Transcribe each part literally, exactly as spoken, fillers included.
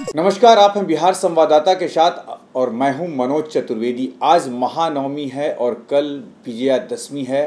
नमस्कार, आप हैं बिहार संवाददाता के साथ और मैं हूं मनोज चतुर्वेदी। आज महानवमी है और कल विजयादशमी है।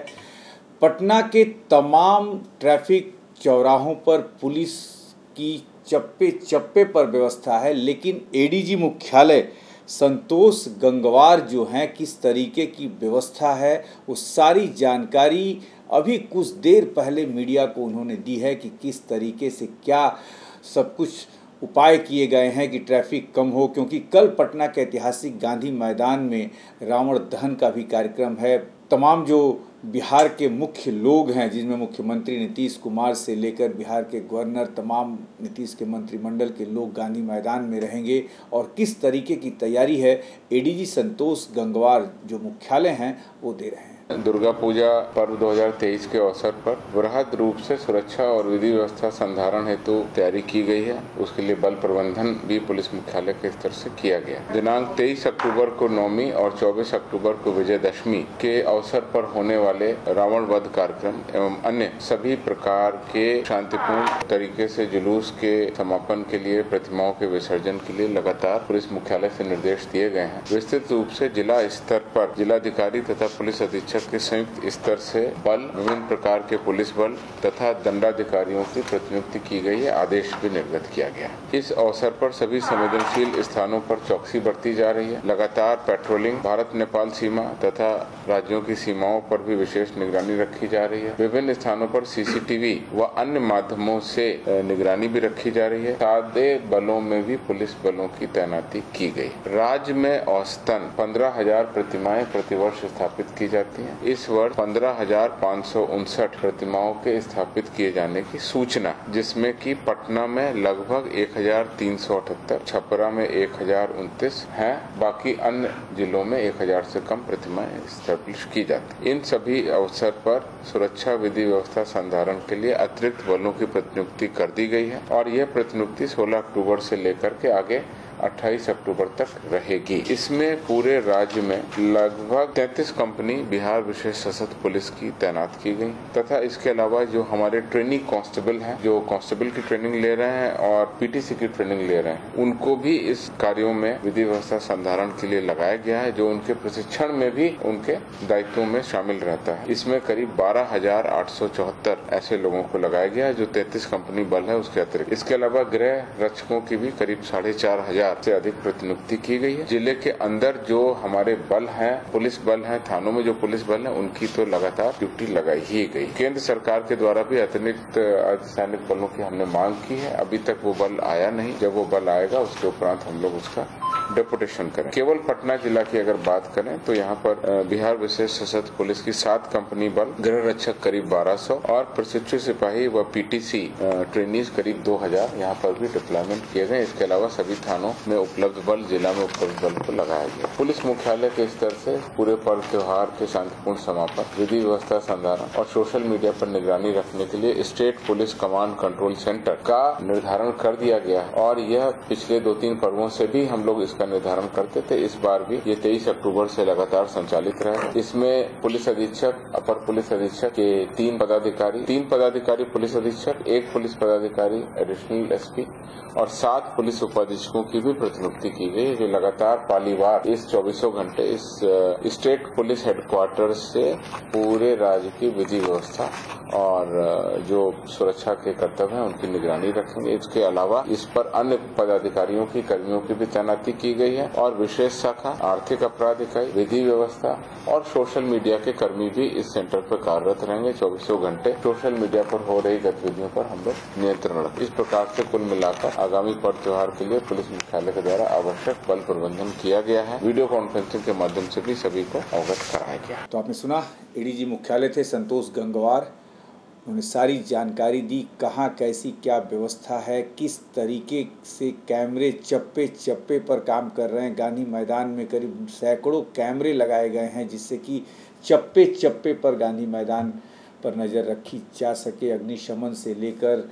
पटना के तमाम ट्रैफिक चौराहों पर पुलिस की चप्पे चप्पे पर व्यवस्था है, लेकिन एडीजी मुख्यालय संतोष गंगवार जो हैं किस तरीके की व्यवस्था है उस सारी जानकारी अभी कुछ देर पहले मीडिया को उन्होंने दी है कि किस तरीके से क्या सब कुछ उपाय किए गए हैं कि ट्रैफिक कम हो, क्योंकि कल पटना के ऐतिहासिक गांधी मैदान में रावण दहन का भी कार्यक्रम है। तमाम जो बिहार के मुख्य लोग हैं, जिनमें मुख्यमंत्री नीतीश कुमार से लेकर बिहार के गवर्नर, तमाम नीतीश के मंत्रिमंडल के लोग गांधी मैदान में रहेंगे और किस तरीके की तैयारी है एडीजी संतोष गंगवार जो मुख्यालय हैं वो दे रहे हैं। दुर्गा पूजा पर्व दो हज़ार तेईस के अवसर पर वृहद रूप से सुरक्षा और विधि व्यवस्था संधारण हेतु तैयारी की गई है। उसके लिए बल प्रबंधन भी पुलिस मुख्यालय के स्तर से किया गया। दिनांक तेईस अक्टूबर को नवमी और चौबीस अक्टूबर को विजयदशमी के अवसर पर होने वाले रावण वध कार्यक्रम एवं अन्य सभी प्रकार के शांतिपूर्ण तरीके से जुलूस के समापन के लिए, प्रतिमाओं के विसर्जन के लिए लगातार पुलिस मुख्यालय से निर्देश दिए गए हैं। विस्तृत रूप से जिला स्तर पर जिलाधिकारी तथा पुलिस अधीक्षक के संयुक्त स्तर से बल, विभिन्न प्रकार के पुलिस बल तथा दंडाधिकारियों की प्रतिनियुक्ति की गई है। आदेश भी निर्गत किया गया है। इस अवसर पर सभी संवेदनशील स्थानों पर चौकसी बरती जा रही है। लगातार पेट्रोलिंग, भारत नेपाल सीमा तथा राज्यों की सीमाओं पर भी विशेष निगरानी रखी जा रही है। विभिन्न स्थानों पर सीसीटीवी व अन्य माध्यमों से निगरानी भी रखी जा रही है। सादे बलों में भी पुलिस बलों की तैनाती की गई। राज्य में औसतन पंद्रह हजार प्रतिमाएं प्रतिवर्ष स्थापित की जाती हैं। इस वर्ष पंद्रह हजार पाँच सौ उनसठ प्रतिमाओं के स्थापित किए जाने की सूचना, जिसमें कि पटना में लगभग एक हजार तीन सौ अठहत्तर, छपरा में एक हजार उनतीस है। बाकी अन्य जिलों में एक हजार से कम प्रतिमाएं स्थापित की जाती। इन सभी अवसर पर सुरक्षा विधि व्यवस्था संधारण के लिए अतिरिक्त बलों की प्रतिनियुक्ति कर दी गई है और यह प्रतिनियुक्ति सोलह अक्टूबर से लेकर के आगे अट्ठाईस अक्टूबर तक रहेगी। इसमें पूरे राज्य में लगभग तैंतीस कंपनी बिहार विशेष सशस्त्र पुलिस की तैनात की गई तथा इसके अलावा जो हमारे ट्रेनिंग कांस्टेबल हैं, जो कांस्टेबल की ट्रेनिंग ले रहे हैं और पीटीसी की ट्रेनिंग ले रहे हैं, उनको भी इस कार्यों में विधि व्यवस्था संधारण के लिए लगाया गया है, जो उनके प्रशिक्षण में भी उनके दायित्वों में शामिल रहता है। इसमें करीब बारह हजार आठ सौ चौहत्तर ऐसे लोगों को लगाया गया है जो तैंतीस कंपनी बल है उसके अतिरिक्त। इसके अलावा गृह रक्षकों की भी करीब साढ़े चार हजार से अधिक प्रतिनियुक्ति की गई है। जिले के अंदर जो हमारे बल हैं, पुलिस बल हैं, थानों में जो पुलिस बल हैं, उनकी तो लगातार ड्यूटी लगाई ही गई। केंद्र सरकार के द्वारा भी अतिरिक्त अर्धसैनिक बलों की हमने मांग की है। अभी तक वो बल आया नहीं। जब वो बल आएगा उसके उपरांत हम लोग उसका डेपुटेशन करें। केवल पटना जिला की अगर बात करें तो यहाँ पर बिहार विशेष सशस्त्र पुलिस की सात कंपनी बल, गृह रक्षक करीब बारह सौ और प्रशिक्षु सिपाही व पीटीसी ट्रेनीज करीब दो हजार यहाँ पर भी डिप्लॉयमेंट किए गए। इसके अलावा सभी थानों में उपलब्ध बल, जिला में उपलब्ध बल को लगाया गया। पुलिस मुख्यालय के स्तर से पूरे पर्व त्योहार के शांतिपूर्ण समापन, विधि व्यवस्था संधारण और सोशल मीडिया पर निगरानी रखने के लिए state police command control centre का निर्धारण कर दिया गया है और यह पिछले दो तीन पर्वों से भी हम लोग इसका निर्धारण करते थे। इस बार भी ये तेईस अक्टूबर से लगातार संचालित रहे। इसमें पुलिस अधीक्षक, अपर पुलिस अधीक्षक के तीन पदाधिकारी, तीन पदाधिकारी पुलिस अधीक्षक, एक पुलिस पदाधिकारी एडिशनल एसपी और सात पुलिस उपाधीक्षकों की भी प्रतिनियुक्ति की गई है, जो लगातार पालीवार इस चौबीसों घंटे इस स्टेट पुलिस हेडक्वार्टर से पूरे राज्य की विधि व्यवस्था और जो सुरक्षा के कर्तव्य हैं उनकी निगरानी रखेंगे। इसके अलावा इस पर अन्य पदाधिकारियों की, कर्मियों की भी तैनाती की गई है और विशेष शाखा, आर्थिक अपराध इकाई, विधि व्यवस्था और सोशल मीडिया के कर्मी भी इस सेंटर पर कार्यरत रहेंगे। चौबीसों घंटे सोशल मीडिया पर हो रही गतिविधियों पर हम लोग नियंत्रण रखें। इस प्रकार से कुल मिलाकर आगामी पर्व त्योहार के लिए पुलिस मुख्यालय के द्वारा आवश्यक बल प्रबंधन किया गया है। वीडियो कॉन्फ्रेंसिंग के माध्यम से भी सभी को अवगत कराया गया। तो आपने सुना, एडीजी मुख्यालय थे संतोष गंगवार। उन्होंने सारी जानकारी दी, कहाँ कैसी क्या व्यवस्था है, किस तरीके से कैमरे चप्पे चप्पे पर काम कर रहे हैं। गांधी मैदान में करीब सैकड़ों कैमरे लगाए गए हैं जिससे कि चप्पे चप्पे पर गांधी मैदान पर नज़र रखी जा सके। अग्निशमन से लेकर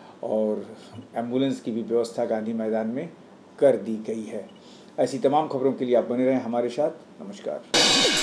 और एम्बुलेंस की भी व्यवस्था गांधी मैदान में कर दी गई है। ऐसी तमाम खबरों के लिए आप बने रहें हमारे साथ। नमस्कार।